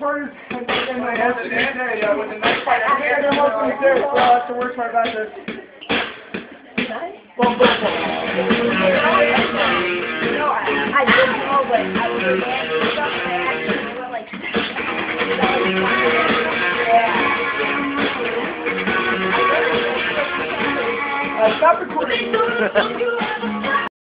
part is in my head the next day, yeah, with the next part. I'm hoping there, so that's the worst part about this. Boom, boom, boom. No, I didn't know, but I was a man and stuff, and I actually went like, stop recording.